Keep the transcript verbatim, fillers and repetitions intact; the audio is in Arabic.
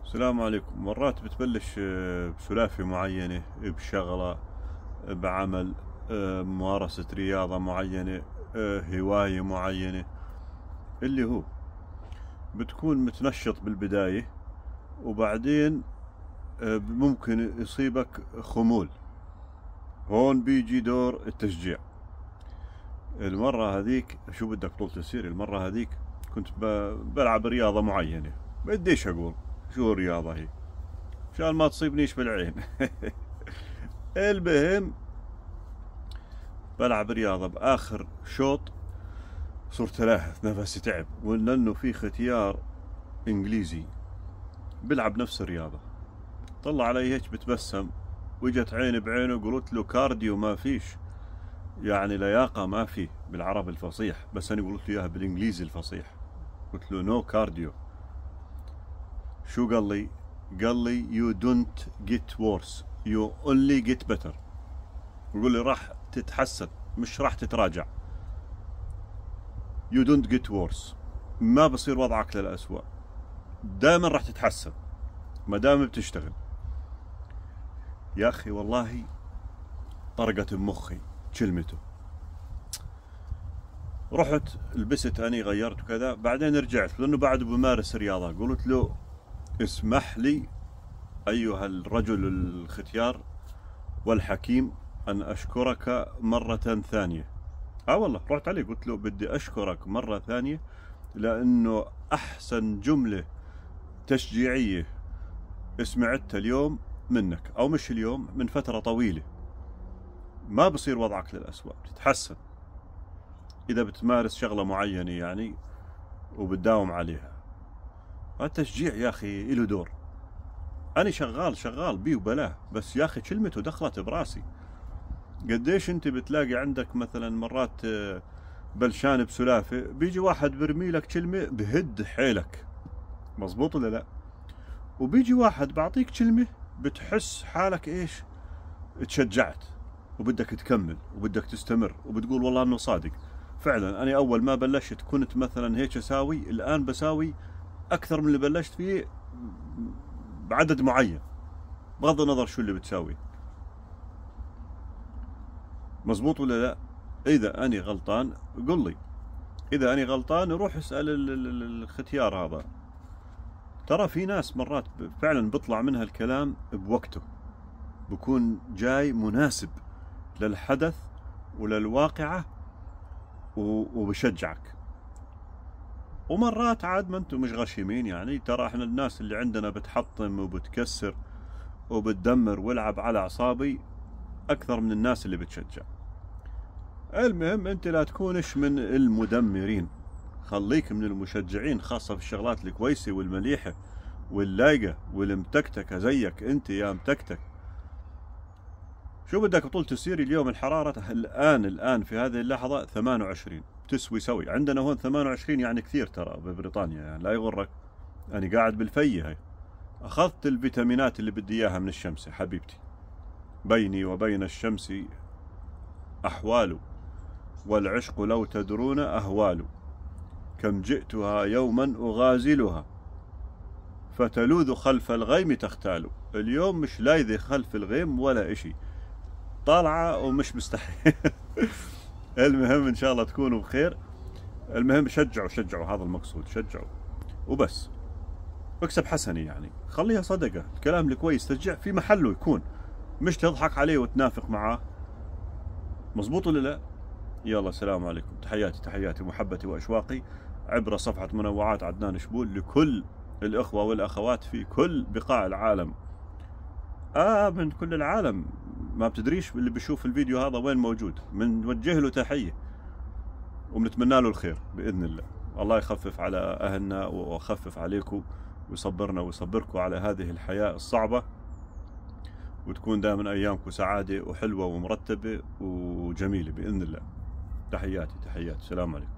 السلام عليكم. مرات بتبلش آه، بسلافة معينة، بشغلة، بعمل، آه، ممارسة رياضة معينة، آه، هواية معينة، اللي هو بتكون متنشط بالبداية، وبعدين آه، ممكن يصيبك خمول. هون بيجي دور التشجيع. المرة هذيك شو بدك طول تسير، المرة هذيك كنت ب- بلعب رياضة معينة، بديش أقول شو الرياضة هي عشان ما تصيبنيش بالعين. المهم بلعب رياضة، بآخر شوط صرت لاهث، نفسي تعب، ولأنه في ختيار إنجليزي بلعب نفس الرياضة. طلع علي هيك بتبسم، وجت عيني بعينه، قلت له كارديو ما فيش، يعني لياقة ما فيه بالعربي الفصيح، بس أنا قلت له إياها بالإنجليزي الفصيح. قلت له نو كارديو. شو قال لي؟ قال لي you don't get worse, you only get better. يقول لي راح تتحسن مش راح تتراجع. you don't get worse، ما بصير وضعك للأسوأ، دائما راح تتحسن ما دام بتشتغل. يا أخي والله طرقت بمخي كلمته. رحت لبست أني، غيرت وكذا، بعدين رجعت لأنه بعد بمارس رياضة. قلت له اسمح لي أيها الرجل الختيار والحكيم أن أشكرك مرة ثانية. اه والله رحت عليه قلت له بدي أشكرك مرة ثانية لأنه أحسن جملة تشجيعية سمعتها اليوم منك، أو مش اليوم، من فترة طويلة. ما بصير وضعك للأسوأ، بتتحسن إذا بتمارس شغلة معينة يعني وبتداوم عليها. التشجيع يا أخي إله دور. أنا شغال شغال بيه وبلاه، بس يا أخي كلمته دخلت براسي. قديش أنت بتلاقي عندك مثلا مرات آه، بلشان بسلافة، بيجي واحد برمي لك كلمة بهد حيلك، مزبوط ولا لا؟ وبيجي واحد بعطيك كلمة بتحس حالك إيش، تشجعت وبدك تكمل وبدك تستمر وبتقول والله انه صادق. فعلا انا اول ما بلشت كنت مثلا هيك اساوي، الان بساوي اكثر من اللي بلشت فيه بعدد معين، بغض النظر شو اللي بتساوي. مزبوط ولا لا؟ اذا اني غلطان قل لي، اذا اني غلطان روح اسال الختيار هذا. ترى في ناس مرات فعلا بيطلع منها الكلام بوقته، بكون جاي مناسب للحدث وللواقعة وبشجعك. ومرات عاد ما انتم مش غشيمين، يعني ترى احنا الناس اللي عندنا بتحطم وبتكسر وبتدمر والعب على اعصابي اكثر من الناس اللي بتشجع. المهم انت لا تكونش من المدمرين، خليك من المشجعين، خاصة في الشغلات الكويسة والمليحة واللايقة والمتكتكة زيك انت يا متكتك. شو بدك طول تسير اليوم الحرارة الآن الآن في هذه اللحظة ثمانية وعشرين، تسوي سوي. عندنا هون ثمانية وعشرين يعني كثير ترى ببريطانيا، يعني لا يغرك. أنا قاعد بالفية هاي، أخذت الفيتامينات اللي بدي إياها من الشمس حبيبتي. بيني وبين الشمس أحوال، والعشق لو تدرون أهوال، كم جئتها يوما أغازلها فتلوذ خلف الغيم تختال. اليوم مش لايذة خلف الغيم ولا إشي، طالعة ومش مستحي. المهم إن شاء الله تكونوا بخير. المهم شجعوا شجعوا، هذا المقصود، شجعوا وبس. اكسب حسنة يعني، خليها صدقة، الكلام الكويس تشجيع في محله يكون، مش تضحك عليه وتنافق معاه. مزبوط ولا لا؟ يلا السلام عليكم، تحياتي تحياتي محبتي وأشواقي عبر صفحة منوعات عدنان شبول لكل الأخوة والأخوات في كل بقاع العالم. آه من كل العالم، ما بتدريش اللي بيشوف الفيديو هذا وين موجود، بنوجه له تحية وبنتمنى له الخير بإذن الله. الله يخفف على أهلنا ويخفف عليكم ويصبرنا ويصبركم على هذه الحياة الصعبة، وتكون دائما أيامكم سعادة وحلوة ومرتبة وجميلة بإذن الله. تحياتي تحياتي، السلام عليكم.